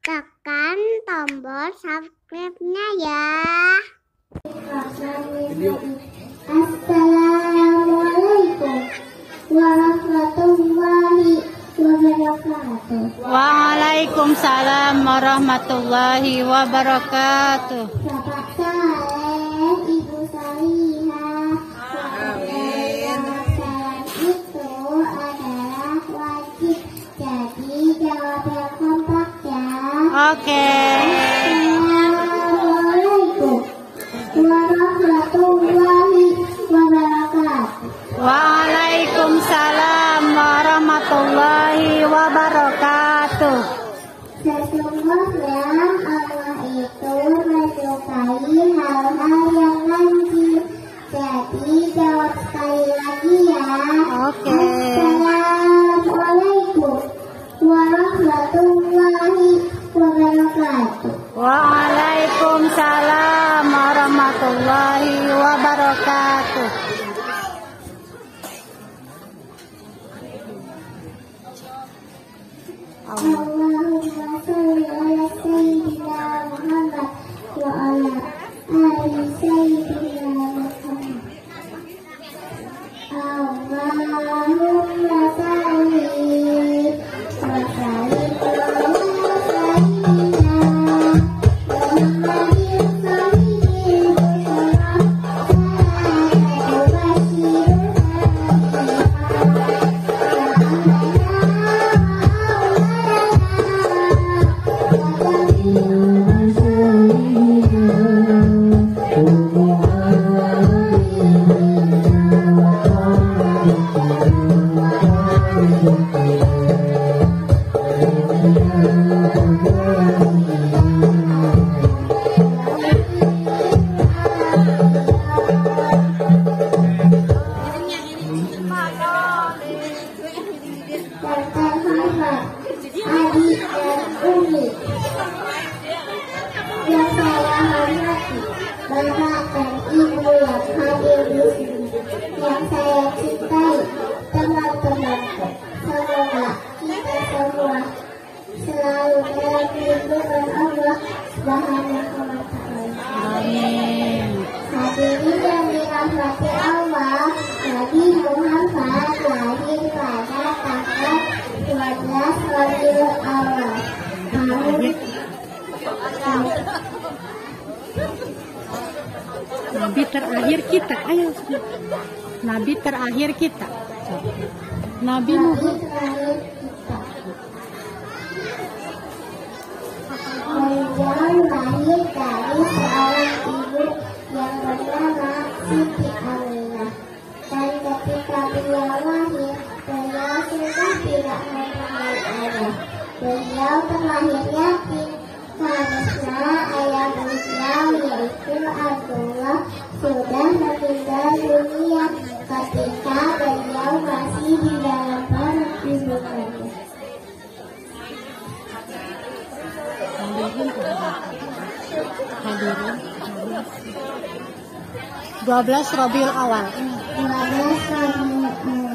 tekan tombol subscribe-nya ya. Assalamualaikum warahmatullahi wabarakatuh. Waalaikumsalam warahmatullahi wabarakatuh. Bapak Saleh, Ibu Salihah. Amin. Salam itu adalah wajib, jadi jawab yang kompak ya. Oke. Assalamualaikum warahmatullahi wabarakatuh. Waalaikumsalam warahmatullahi wabarakatuh. Sesungguhnya Allah itu menyukai hal-hal yang lanjut. Jadi jawab sekali lagi ya. Oke. Assalamualaikum warahmatullahi wabarakatuh. Waalaikumsalam warahmatullahi wabarakatuh. Allahumma sholli ala sayyidina Muhammad wa ala ali sayyidina Muhammad. Allahumma sholli wa sallim ala sayyidina Muhammadin sayyidil adik dan umi yang saya hormati, bapak dan ibu yang hadir di sini, yang saya cintai, teman-temanku, semoga kita semua selalu dalam lindungan Allah Subhanahu wa Ta'ala. Amin. Hadirin yang dirahmati Allah, Nabi Muhammad lahir pada tanggal 12 Rabiul Awal tahun Nabi terakhir kita, ayo. Nabi terakhir kita. Nabi Muhammad. terakhir kita. Beliau lahir dari seorang ibu yang bernama Siti Aminah. Dan ketika beliau lahir, beliau sudah tidak mempunyai ayah. Beliau terlahir yatim karena ayah beliau yaitu Abdullah sudah meninggal dunia ketika beliau masih di dalam perut ibunya. Hadirin. 12 Rabiul Awal. 12 Rabiul Awal.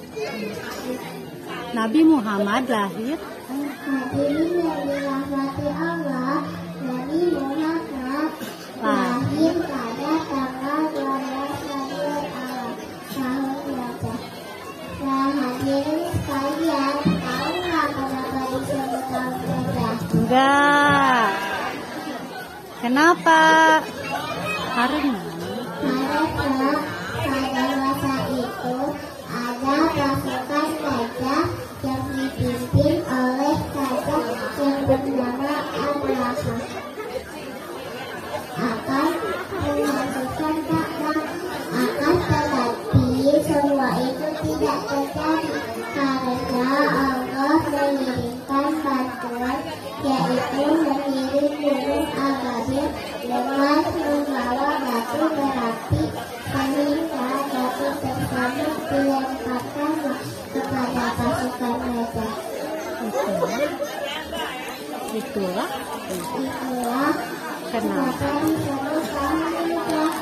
Nabi Muhammad lahir. Hadirin yang dirahmati Allah, Nabi Muhammad lahir pada tanggal 12 Rabiul Awal tahun berapa? Nah, hadirin sekalian, tahu nggak kenapa disebut tahun berapa? Enggak. Kenapa? Karena Karena pada masa itu ada pasukan gajah yang dipimpin oleh gajah yang bernama Abraha akan menghancurkan Ka'bah. Akan tetapi semua itu tidak terjadi karena Allah mengirimkan bantuan, yaitu mengirim gunung Ababil dengan membawa batu berapi sehingga batu tersebut dilemparkan kepada pasukan gajah. itulah Kenapa disebut tahun hijrah?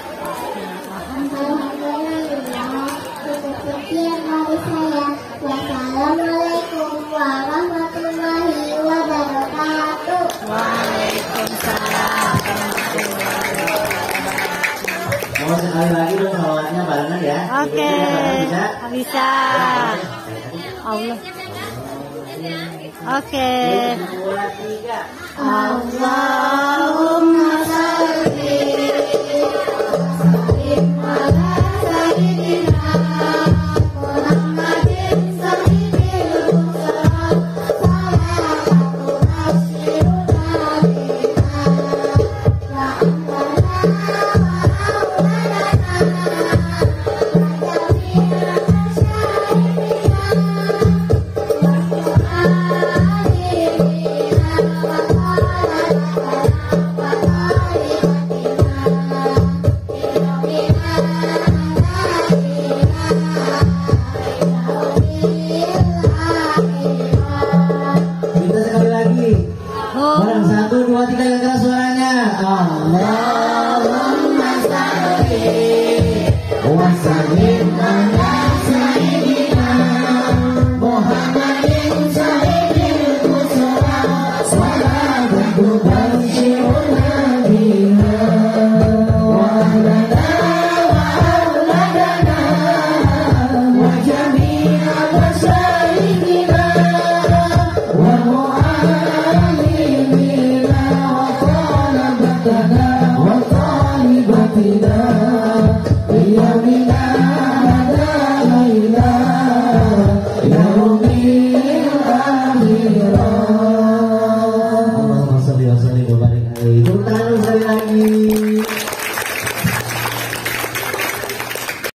Alhamdulillah, itu sekian dari saya. Wassalamualaikum warahmatullahi wabarakatuh. Oke. Bisa. Allah. Oke. Allahumma sholli ala sayyidina Muhammadin sayyidil mursalin salawatu nasiruna bina wa Minta sekali lagi. Barang